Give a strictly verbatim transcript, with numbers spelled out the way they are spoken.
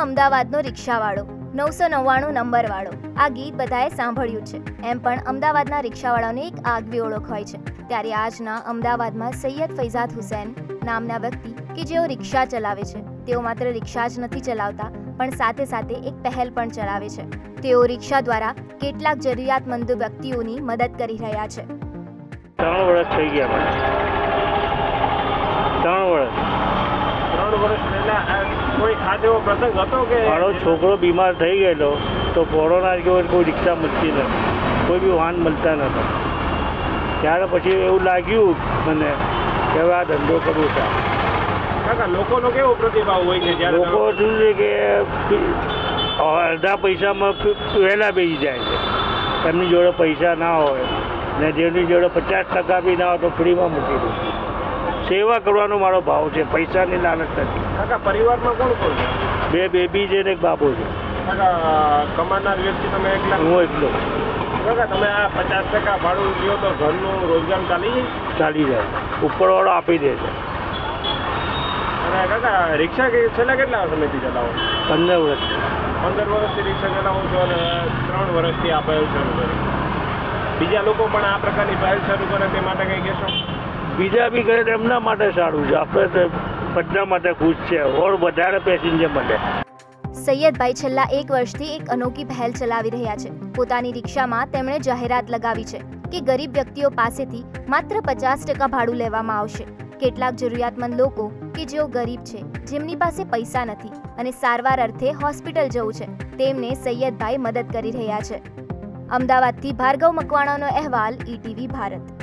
અમદાવાદનો રિક્ષાવાળો નવસો નવ્વાણું નંબરવાળો આ ગીત બધાએ સાંભળ્યું છે। એમ પણ અમદાવાદના રિક્ષાવાળાની એક આગવી ઓળખ હોય છે। ત્યારે આજના અમદાવાદમાં સૈયદ ફૈઝાદ હુસૈન નામના વ્યક્તિ કે જેઓ રિક્ષા ચલાવે છે, તેઓ માત્ર રિક્ષા જ નથી ચલાવતા પણ સાથે સાથે એક પહેલ પણ ચલાવે છે। તેઓ રિક્ષા દ્વારા કેટલાક જરૂરિયાતમંદ વ્યક્તિઓની મદદ કરી રહ્યા છે। ત્રણ વર્ષ થઈ ગયા ત્રણ વર્ષ ત્રણ વર્ષ પહેલા કોઈ ખાસ એવો પ્રસંગ હતો કે મારો છોકરો બીમાર થઈ ગયેલો તો કોરોના જેવો કોઈ રિક્ષા મળતી નથી, કોઈ બી વાહન મળતા નહોતા। ત્યારે પછી એવું લાગ્યું મને કે હવે આ ધંધો કરવો છે। કાકા લોકોનો કેવો પ્રતિભાવ હોય છે જ્યારે લોકો શું છે કે અડધા પૈસામાં વહેલા બેસી જાય છે, એમની જોડે પૈસા ના હોય ને જેની જોડે પચાસ ટકા બી ના હોય તો ફ્રીમાં મૂકી દઉં। સેવા કરવાનો મારો ભાવ છે, પૈસાની લાલચ નથી। કાકા પરિવારમાં કોણ કોણ છે? બે બેબી છે ને એક બાબો છે। કાકા કમાનાર વ્યક્તિ તમે એકલા? હું એકલો। કાકા તમે આ પચાસ ટકા ભાડું લ્યો તો ઘરનું રોજગાર ચાલી જાય? ચાલી જાય, ઉપરવાળો આપી દે છે। અને કાકા રિક્ષા કે છેલ્લા કેટલા સમયથી ચલાવો? પંદર વર્ષ પંદર વર્ષથી રિક્ષા ચલાવો છો અને ત્રણ વર્ષથી આ પહેલ શરૂ કરી। બીજા લોકો પણ આ પ્રકારની પહેલ શરૂ કરે તે માટે કંઈ કહેશો? બીજા બી કરે એમના માટે સારું છે, આપણે બધા માટે ખુશ છે ઓર વધારે પેસેન્જર માટે। સૈયદભાઈ છેલ્લા એક વર્ષથી એક અનોખી પહેલ ચલાવી રહ્યા છે। પોતાની રિક્ષામાં તેમણે જાહેરાત લગાવી છે કે ગરીબ વ્યક્તિઓ પાસેથી માત્ર પચાસ ટકા ભાડું લેવામાં આવશે। કેટલાક જરૂરિયાતમંદ લોકો કે જેઓ ગરીબ છે, જેમની પાસે પૈસા નથી અને સારવાર અર્થે હોસ્પિટલ જવું છે, તેમને સૈયદભાઈ મદદ કરી રહ્યા છે। અમદાવાદથી ભાર્ગવ મકવાણાનો અહેવાલ, ઈટીવી ભારત।